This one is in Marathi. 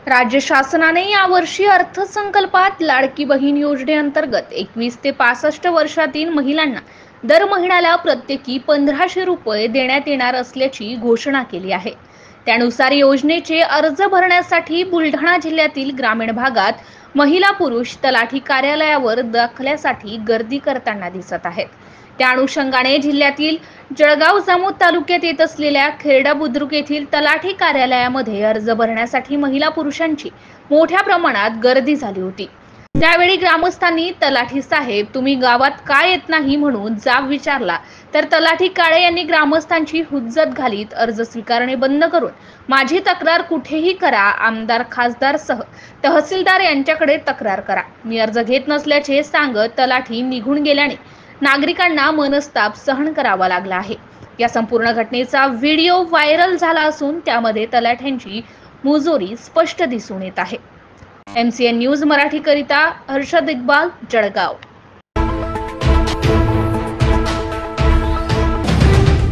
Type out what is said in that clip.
राज्य शासनाने यावर्षी अर्थसंकल्पात लाडकी बहीण योजनेअंतर्गत 21 ते 65 वर्षातील महिलांना दर महिन्याला प्रत्येकी 1500 रुपये देण्यात येणार असल्याची घोषणा केली आहे। त्यानुसार योजनेचे अर्ज भरण्यासाठी बुलढाणा जिल्ह्यातील ग्रामीण भागात महिला पुरुष तलाठी कार्यालयावर दाखल्यासाठी गर्दी करताना दिसत आहेत। त्या अनुषंगाने जिल्ह्यातील जळगाव जामोद तालुक्यात येत असलेल्या खेरडा बुद्रुक येथील तलाठी कार्यालयामध्ये अर्ज भरण्यासाठी महिला पुरुषांची मोठ्या प्रमाणात गर्दी झाली होती। त्यावेळी ग्रामस्थांनी तलाठी साहेब तुम्ही गावात का येत नाही म्हणून जाब विचारला, तर तलाठी काळे यांनी ग्रामस्थांची हुज्जत घालीत अर्ज स्वीकारणे बंद करून माझी तक्रार कुठेही करा, आमदार खासदार सह तहसीलदार यांच्याकडे तक्रार करा, मी अर्ज घेत नसल्याचे सांगत तलाठी निघून गेल्याने नागरिकांना मनस्ताप सहन करावा लागला आहे। या संपूर्ण घटनेचा व्हिडिओ व्हायरल झाला असून त्यामध्ये तलाठ्यांची मुजोरी स्पष्ट दिसून येत आहे। MCN न्यूज मराठी करिता हर्षद इक्बाल, जळगाव।